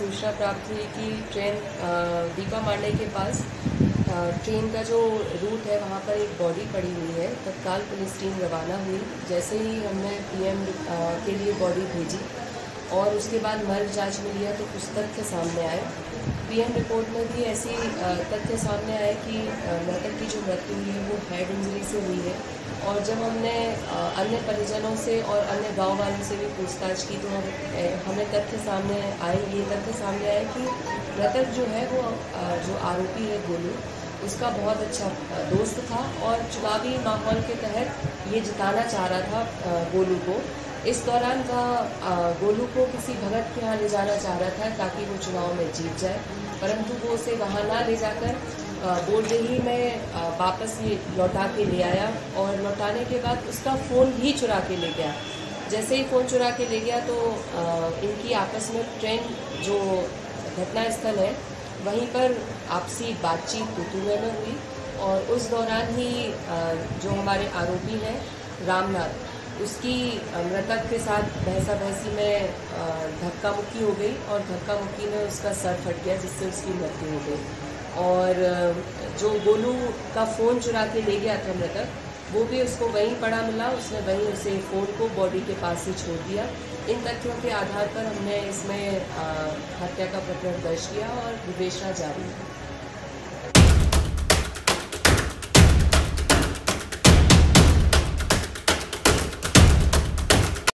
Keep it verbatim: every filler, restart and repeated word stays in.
सूचना प्राप्त हुई कि ट्रेन दीपा मांडे के पास ट्रेन का जो रूट है वहाँ पर एक बॉडी पड़ी हुई है। तत्काल पुलिस टीम रवाना हुई। जैसे ही हमने पीएम के लिए बॉडी भेजी और उसके बाद मर्ग जांच में लिया तो कुछ तथ्य सामने आए। पीएम रिपोर्ट में भी ऐसी तथ्य सामने आए कि मृतक की जो मृत्यु हुई वो हेड इंजरी से हुई है। और जब हमने अन्य परिजनों से और अन्य गांव वालों से भी पूछताछ की तो हम हमें तथ्य सामने आए ये तथ्य सामने आए कि मृतक जो है वो जो आरोपी है गोलू, उसका बहुत अच्छा दोस्त था और चुनावी माहौल के तहत ये जिताना चाह रहा था गोलू को। इस दौरान वह गोलू को किसी भगत के यहाँ ले जाना चाह रहा था ताकि वो चुनाव में जीत जाए, परंतु वो उसे वहाँ ना ले जाकर बोलदेही में वापस ये लौटा के ले आया और लौटाने के बाद उसका फ़ोन ही चुरा के ले गया। जैसे ही फ़ोन चुरा के ले गया तो इनकी आपस में ट्रेन जो घटना स्थल है वहीं पर आपसी बातचीत तुतुए में हुई और उस दौरान ही जो हमारे आरोपी हैं रामनाथ, उसकी मृतक के साथ बहसा बहसी में धक्का मुक्की हो गई और धक्का मुक्की में उसका सर फट गया जिससे उसकी मृत्यु हो गई। और जो गोलू का फ़ोन चुरा के ले गया था मृतक, वो भी उसको वहीं पड़ा मिला। उसने वहीं उसे फ़ोन को बॉडी के पास ही छोड़ दिया। इन तथ्यों के आधार पर हमने इसमें हत्या का प्रकरण दर्ज किया और विवेचना जारी है।